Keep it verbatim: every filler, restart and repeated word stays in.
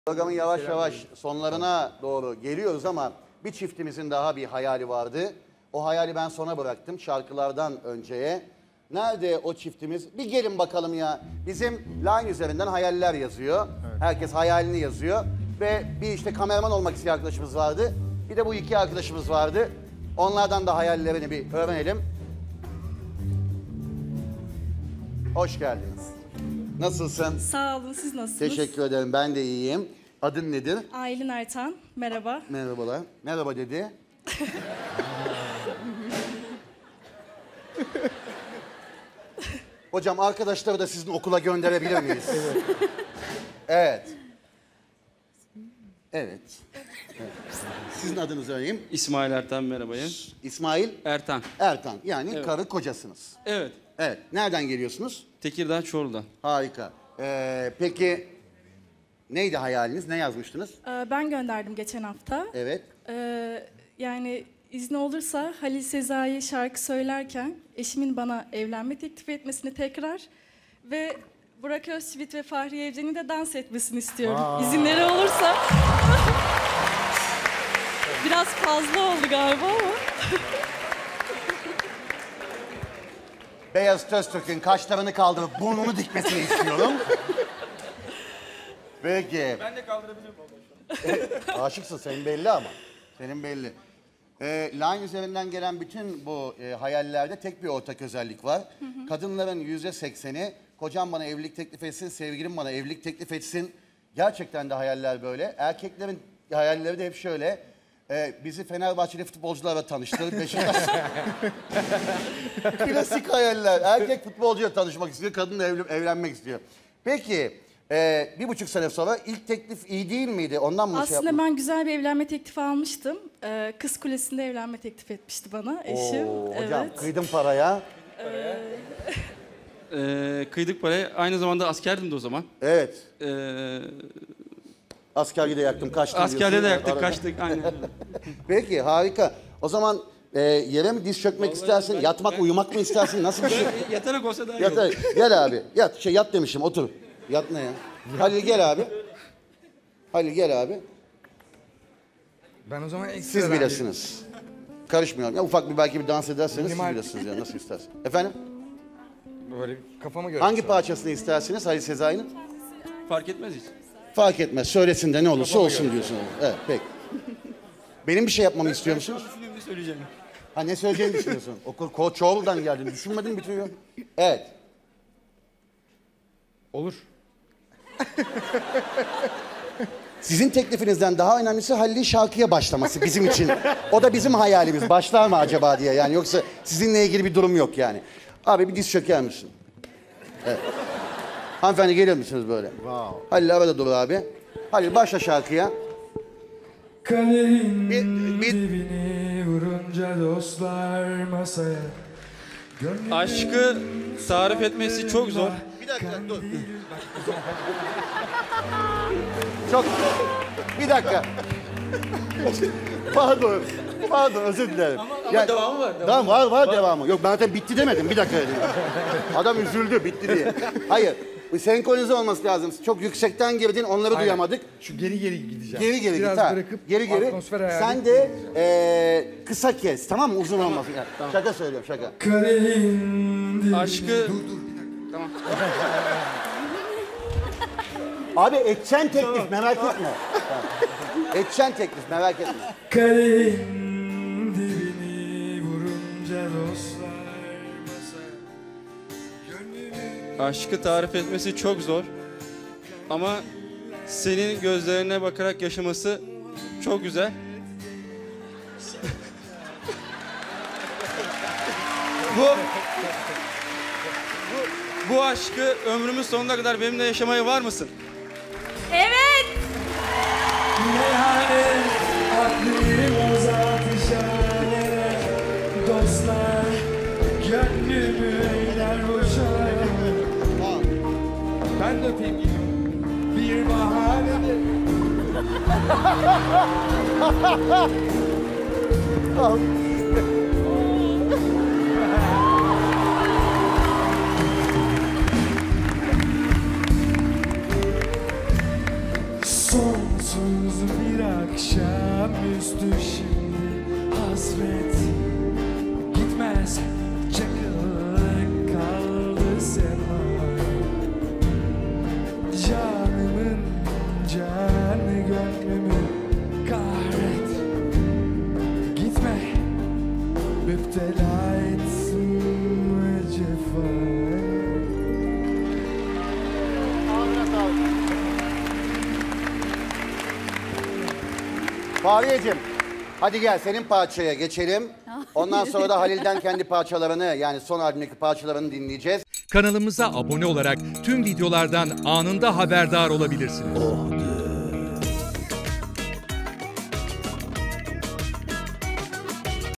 Programın yavaş yavaş sonlarına doğru geliyoruz ama bir çiftimizin daha bir hayali vardı. O hayali ben sona bıraktım şarkılardan önceye. Nerede o çiftimiz? Bir gelin bakalım ya. Bizim line üzerinden hayaller yazıyor. Evet. Herkes hayalini yazıyor. Ve bir işte kameraman olmak isteyen arkadaşımız vardı. Bir de bu iki arkadaşımız vardı. Onlardan da hayallerini bir öğrenelim. Hoş geldiniz. Nasılsın? Sağ olun, siz nasılsınız? Teşekkür ederim, ben de iyiyim. Adın nedir? Aylin Ertan, merhaba. Merhabalar. Merhaba dedi. Hocam arkadaşları da sizin okula gönderebilir miyiz? Evet. Evet. Evet. Evet. Sizin adınızı öğreneyim. İsmail Ertan, merhabayım. İsmail Ertan. Ertan. Yani Evet. karı kocasınız. Evet. Evet. Nereden geliyorsunuz? Tekirdağ, Çorlu'dan. Harika. Ee, peki neydi hayaliniz? Ne yazmıştınız? Ee, Ben gönderdim geçen hafta. Evet. Ee, yani izni olursa Halil Sezai şarkı söylerken eşimin bana evlenme teklif etmesini tekrar ve Burak Özçivit ve Fahriye Evcen'in de dans etmesini istiyorum. Aa. İzinleri olursa. Biraz fazla oldu galiba ama. Beyaz Öztürk'ün kaşlarını kaldırıp burnunu dikmesini istiyorum. Peki. Ben de kaldırabilirim baba. Aşıksın, senin belli ama. Senin belli. Ee, line üzerinden gelen bütün bu e, hayallerde tek bir ortak özellik var. Hı hı. Kadınların yüzde sekseni, kocam bana evlilik teklif etsin, sevgilim bana evlilik teklif etsin. Gerçekten de hayaller böyle. Erkeklerin hayalleri de hep şöyle. E, bizi Fenerbahçeli futbolcularla tanıştır. Beşiktaş. Klasik hayaller. Erkek futbolcuyla tanışmak istiyor, kadınla evlen evlenmek istiyor. Peki, e, bir buçuk sene sonra ilk teklif iyi değil miydi? Ondan mı Aslında şey yapmadın? ben güzel bir evlenme teklifi almıştım. Ee, Kız Kulesi'nde evlenme teklif etmişti bana eşim. Oo, hocam Evet. kıydın paraya. Ee, Ee, kıydık parayı. Aynı zamanda askerdim de o zaman. Evet. Ee, Askerliği de yaktım, kaçtım askerde diyorsun. de yaktık, Arada. kaçtık. Aynen. Peki, harika. O zaman e, yere mi diz çökmek Vallahi istersin, ben- yatmak, ben- uyumak mı istersin? Nasıl bir şey? Yatarak olsa daha iyi Yat, olur. gel abi. Yat, şey yat demişim, otur. Yat ne ya? Halil gel abi. Halil gel abi. Ben o zaman ekstra Siz ben- bilirsiniz. Karışmıyorum. Ya ufak bir belki bir dans ederseniz Minimal. siz bilirsiniz ya, nasıl istersin. Efendim? Böyle kafama göre. Hangi parçasını istersiniz Halil Sezai'nin? Fark etmez hiç. Fark etmez. Söylesin de ne olursa olsun diyorsunuz. Evet, peki. Benim bir şey yapmamı istiyor musunuz? Düşündüğümü söyleyeceğim. Ha, ne söyleyeceğini düşünüyorsun? Okul Ko Çoğul'dan geldin. Düşünmedin mi bütün yol? Evet. Olur. Sizin teklifinizden daha önemlisi Halil'in şarkıya başlaması bizim için. O da bizim hayalimiz. Başlar mı acaba diye yani. Yoksa sizinle ilgili bir durum yok yani. Abi bir diz çöker misin? Evet. Hanımefendi gelir misiniz böyle? Wow. Halil arada dur abi. Halil başla şarkıya. Kadehin Bir- bir- dibini vurunca dostlar masaya. Gönlümün Aşkı tarif etmesi çok zor. Bir dakika dur. Çok... Bir dakika. Pardon. Pardon, özür dilerim. Ama, ama devamı var. Devamı. Tamam, var var devamı. Yok, ben zaten bitti demedim. Bir dakika dedim. Adam üzüldü, bitti diye. Hayır. Bu senkronize olması lazım. Çok yüksekten girdin, onları Aynen. duyamadık. Şu geri geri gideceğim. Geri geri Biraz git ha. bırakıp Geri geri. atmosfer hayali Sen de eee, kısa kes, tamam mı? Uzun olmasın. Yani. Şaka söylüyorum, şaka. kadehin dibini Aşkı... Abi edeceksin teklif, merak etme. Tamam. Edeceksin teklif, merak etme. Kadehin dibini vurunca dostlar masaya. Gönlümün Aşkı tarif etmesi çok zor. Ama senin gözlerine bakarak yaşaması çok güzel. bu, bu bu aşkı ömrümün sonuna kadar benimle yaşamaya var mısın? evet. meyhane aklım uzat işare. Dostlar gönlümü eyler boşa. Ben de öpeyim geliyorum. Bir bahane. Son Sonsuz bir akşamüstü şimdi hasret gitmez, çakılık kaldı sema. Canımın canı gönlümü kahret, gitme, müptela etsin cefaya. Fahriyeciğim, hadi gel senin parçaya geçelim. Ondan sonra da Halil'den kendi parçalarını, yani son albümdeki parçalarını dinleyeceğiz. Kanalımıza abone olarak tüm videolardan anında haberdar olabilirsiniz.